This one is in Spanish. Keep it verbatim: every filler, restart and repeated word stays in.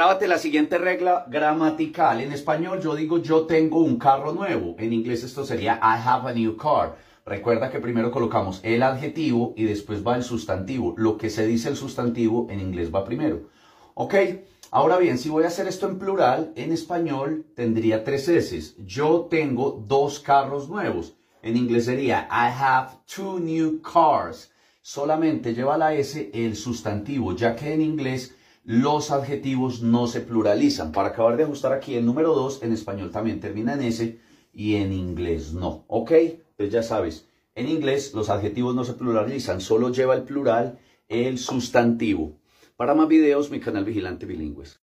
grábate la siguiente regla gramatical. En español yo digo yo tengo un carro nuevo. En inglés esto sería I have a new car. Recuerda que primero colocamos el adjetivo y después va el sustantivo. Lo que se dice el sustantivo en inglés va primero. ¿Ok? Ahora bien, si voy a hacer esto en plural, en español tendría tres S. Yo tengo dos carros nuevos. En inglés sería I have two new cars. Solamente lleva la S el sustantivo, ya que en inglés los adjetivos no se pluralizan. Para acabar de ajustar aquí el número dos, en español también termina en S y en inglés no. ¿Ok? Pues ya sabes, en inglés los adjetivos no se pluralizan, solo lleva el plural el sustantivo. Para más videos, mi canal Vigilante Bilingües.